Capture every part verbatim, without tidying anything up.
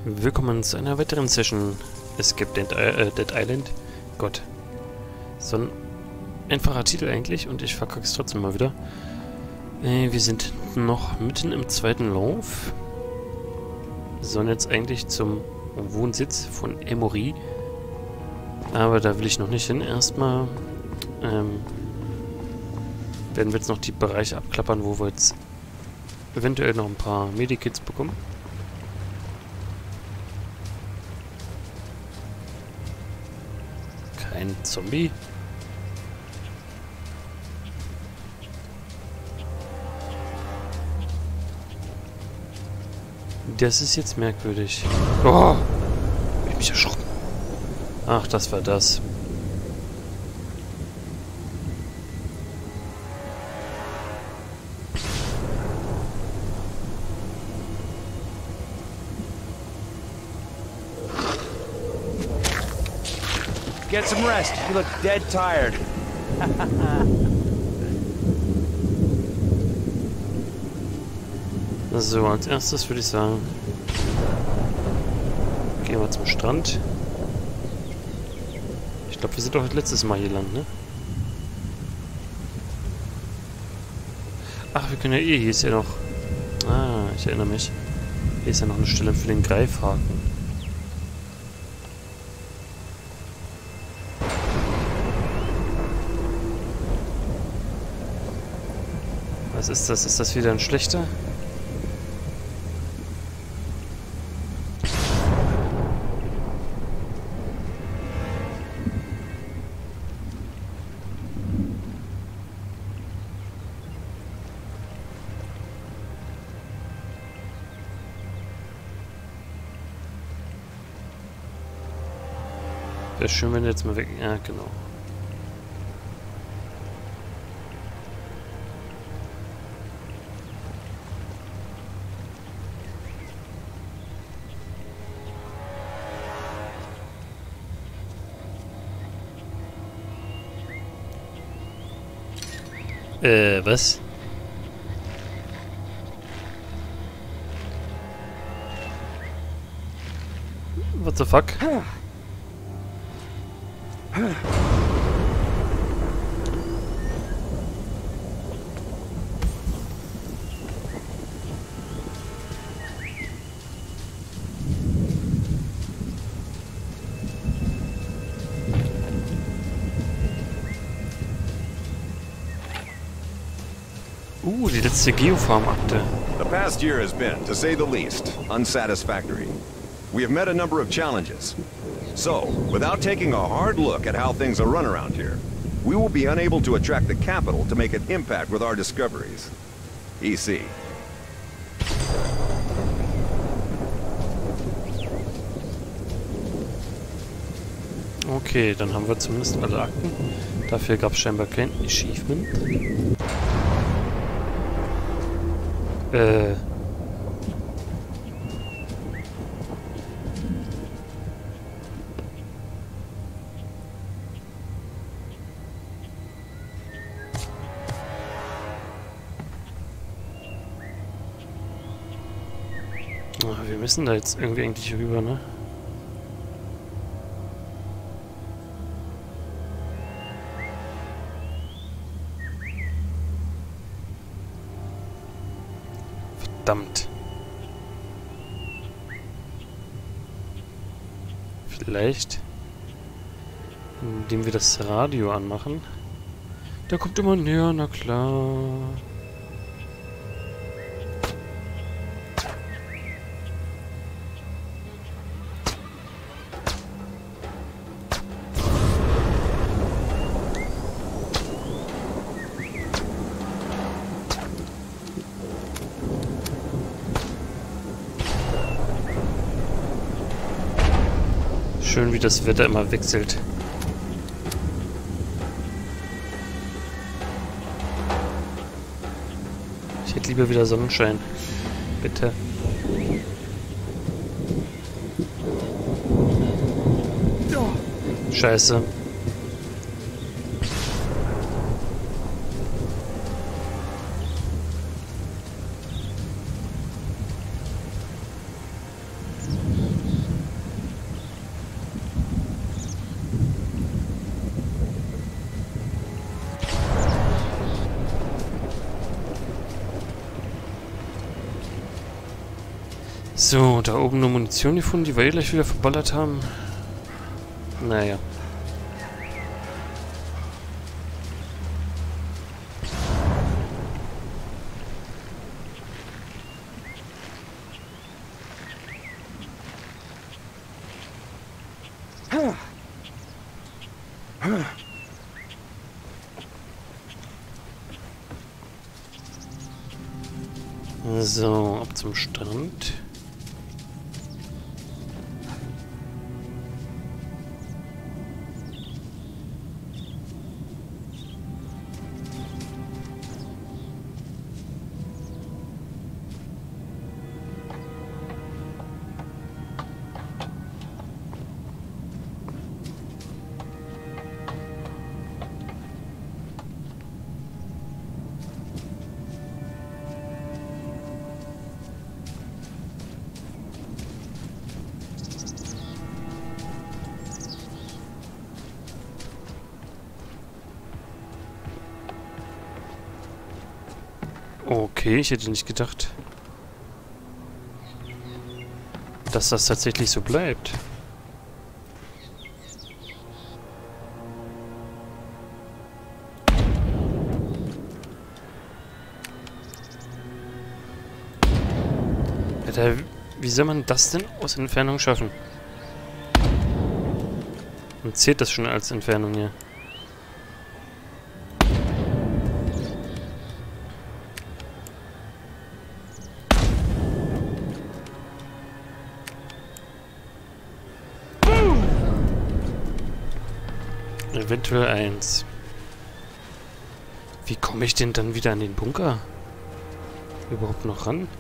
Willkommen zu einer weiteren Session Escape Dead, äh, Dead Island. Gott. So ein einfacher Titel eigentlich und ich verkack's trotzdem mal wieder. Äh, wir sind noch mitten im zweiten Lauf. Wir sollen jetzt eigentlich zum Wohnsitz von Emory. Aber da will ich noch nicht hin. Erstmal ähm, werden wir jetzt noch die Bereiche abklappern, wo wir jetzt eventuell noch ein paar Medikits bekommen. Ein Zombie? Das ist jetzt merkwürdig. Oh! Ich bin mich erschrocken. Ach, das war das. Get some rest. You look dead tired. So, als erstes würde ich sagen, gehen wir zum Strand. Ich glaube, wir sind doch das letztes Mal hier lang, ne? Ach, wir können ja eh, hier ist ja noch... Ah, ich erinnere mich. Hier ist ja noch eine Stelle für den Greifhaken. Was ist das? Ist das wieder ein schlechter? Wäre schön, wenn du jetzt mal weg... Ja, genau. Äh, was? What the fuck? Uh, die letzte Geofarm-Akte. The past year has been, to say the least, unsatisfactory. We have met a number of challenges. So, without taking a hard look at how things are run around here, we will be unable to attract the capital to make an impact with our discoveries. E C. Okay, dann haben wir zumindest alle Akten. Dafür gab es scheinbar kein Achievement. Äh... Wir müssen da jetzt irgendwie eigentlich rüber, ne? Verdammt. Vielleicht, indem wir das Radio anmachen. Der kommt immer näher, na klar. Schön, wie das Wetter immer wechselt. Ich hätte lieber wieder Sonnenschein. Bitte. Scheiße. So, da oben eine Munition gefunden, die wir eh gleich wieder verballert haben. Naja. So, ab zum Strand. Okay, ich hätte nicht gedacht, dass das tatsächlich so bleibt. Alter, wie soll man das denn aus Entfernung schaffen? Und zählt das schon als Entfernung hier? Eventuell eins. Wie komme ich denn dann wieder an den Bunker? Überhaupt noch ran?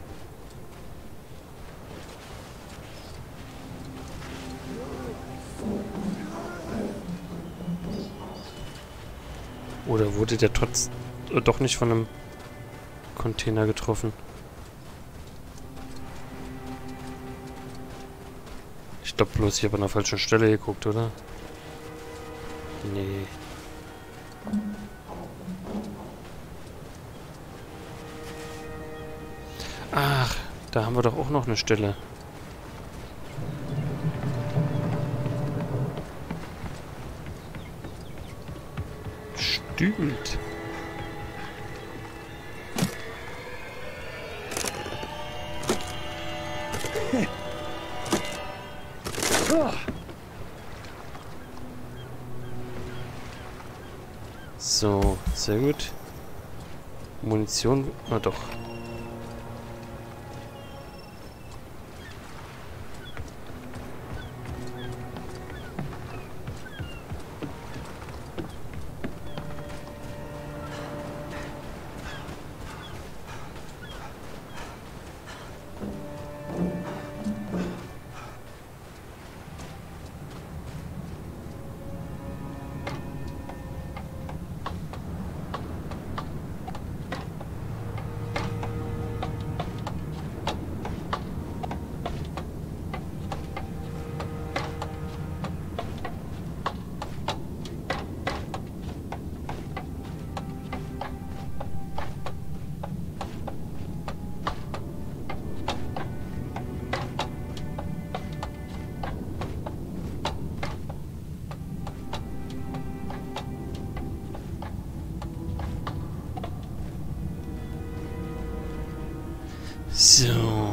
Oder wurde der trotz äh, doch nicht von einem Container getroffen? Ich glaube bloß, ich habe an der falschen Stelle geguckt, oder? Nee. Ach, da haben wir doch auch noch eine Stelle. Stimmt. So, sehr gut. Munition, na doch. So.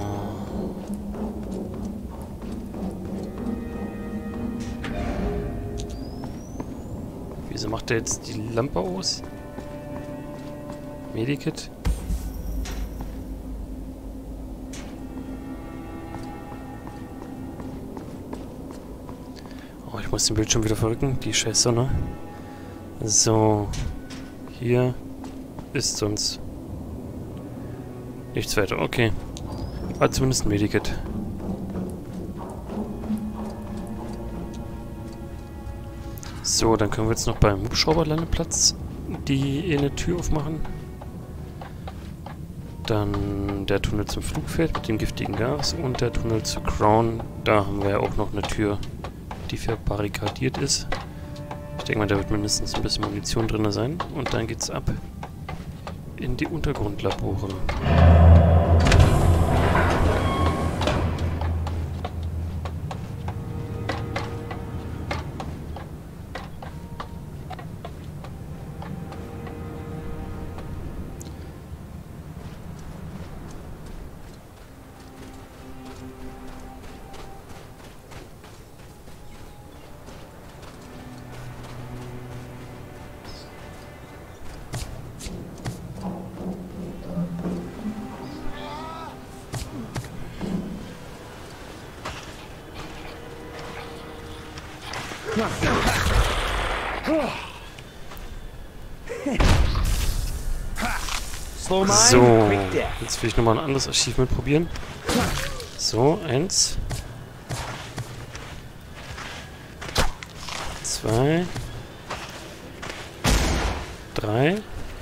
Wieso macht er jetzt die Lampe aus? Medikit? Oh, ich muss den Bildschirm wieder verrücken. Die scheiß Sonne. So. Hier ist sonst nichts weiter. Okay. War zumindest ein Medikit. So, dann können wir jetzt noch beim Hubschrauberlandeplatz die eine Tür aufmachen. Dann der Tunnel zum Flugfeld mit dem giftigen Gas und der Tunnel zu Crown. Da haben wir ja auch noch eine Tür, die verbarrikadiert ist. Ich denke mal, da wird mindestens ein bisschen Munition drin sein. Und dann geht's ab in die Untergrundlabore. Slow mine, So, quick death. jetzt will ich nochmal ein anderes Achievement probieren. So, eins. Zwei. Drei.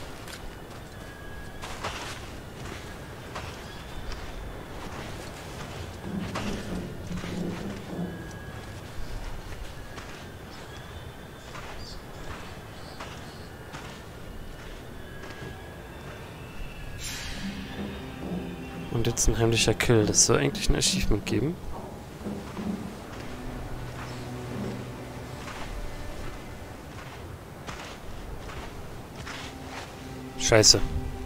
Und jetzt ein heimlicher Kill. Das soll eigentlich ein Achievement geben. Scheiße.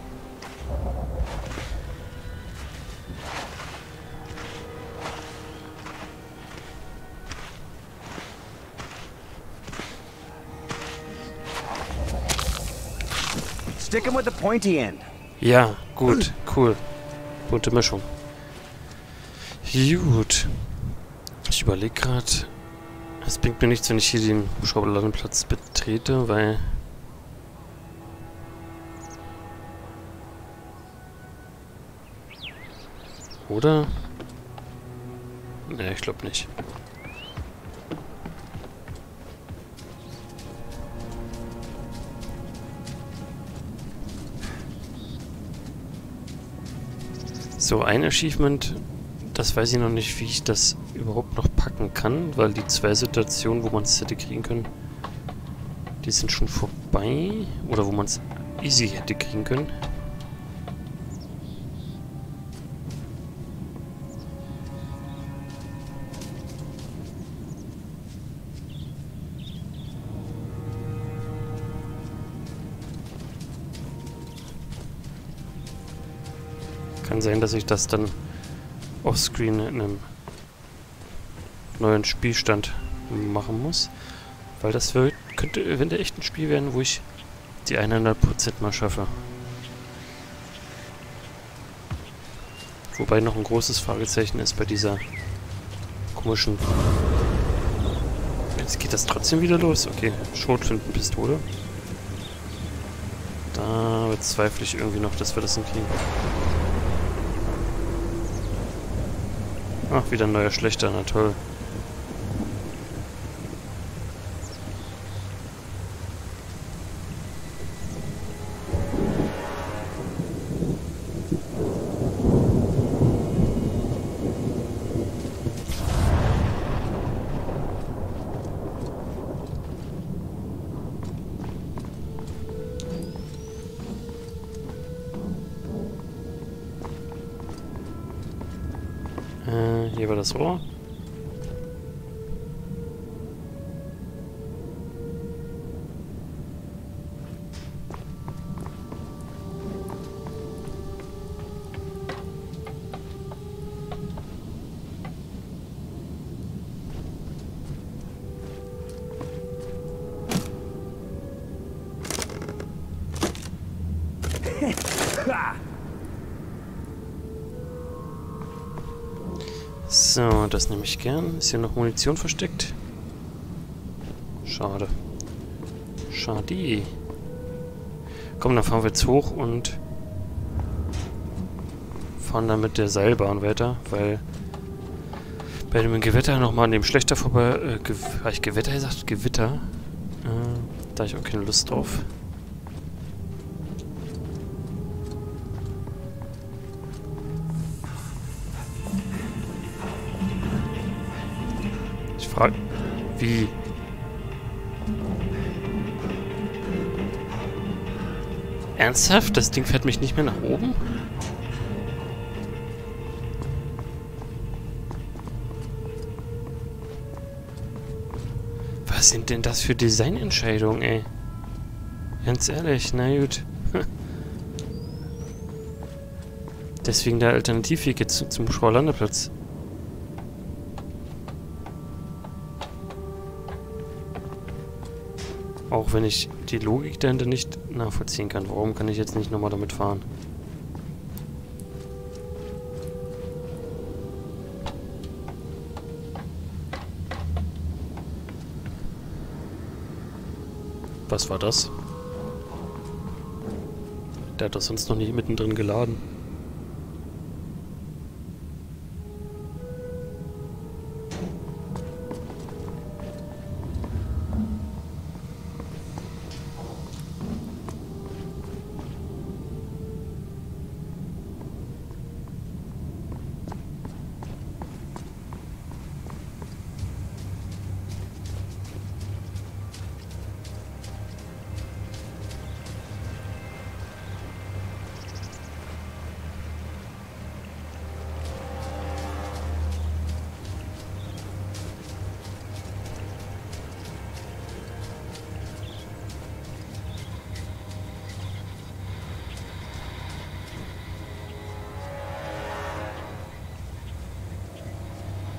Stick him with the pointy end. Ja, gut, cool. Bunte Mischung. Gut. Ich überlege gerade. Es bringt mir nichts, wenn ich hier den Hubschrauberlandeplatz betrete, weil... Oder? Ne, ich glaube nicht. So, ein Achievement, das weiß ich noch nicht, wie ich das überhaupt noch packen kann, weil die zwei Situationen, wo man es hätte kriegen können, die sind schon vorbei. Oder wo man es easy hätte kriegen können. Kann sein, dass ich das dann offscreen in einem neuen Spielstand machen muss. Weil das wird, könnte eventuell echt ein Spiel werden, wo ich die hundert Prozent mal schaffe. Wobei noch ein großes Fragezeichen ist bei dieser komischen... Jetzt geht das trotzdem wieder los. Okay, Schrotflintenpistole. Da bezweifle ich irgendwie noch, dass wir das hinkriegen. Ach, wieder ein neuer Schlechter, na toll. Äh, hier war das Rohr. So, das nehme ich gern. Ist hier noch Munition versteckt? Schade. Schade. Komm, dann fahren wir jetzt hoch und fahren dann mit der Seilbahn weiter, weil bei dem Gewitter nochmal an dem Schlechter vorbei... Äh, Ge habe ich Gewitter gesagt? Gewitter? Äh, da habe ich auch keine Lust drauf. Frage. Wie? Ernsthaft? Das Ding fährt mich nicht mehr nach oben? Was sind denn das für Designentscheidungen, ey? Ganz ehrlich, na gut. Deswegen der Alternativweg jetzt zum Hubschrauberlandeplatz. Auch wenn ich die Logik dahinter nicht nachvollziehen kann. Warum kann ich jetzt nicht nochmal damit fahren? Was war das? Der hat doch sonst noch nie mittendrin geladen.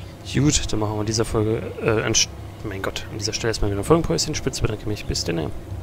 Gut, dann machen wir in dieser Folge, äh, an, mein Gott, an dieser Stelle erstmal wieder ein Folgenpäuschen. Spitze bedanke mich. Bis dann.